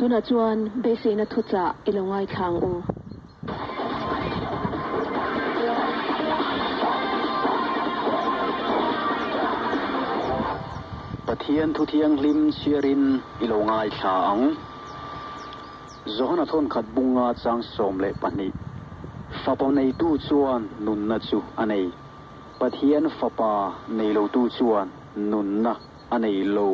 tu na chuan besi na thu cha ilongai thang u pathian thu thiang lim siarin ilongai tha ang zohna thon khat bunga chang som le pani fapa nei tu chuan nun na chu anei pathian fapa nei lo tu chuan nun na anei lo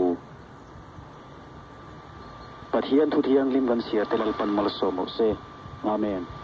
pathian thu thiang lim kan sia telal pan mal som se amen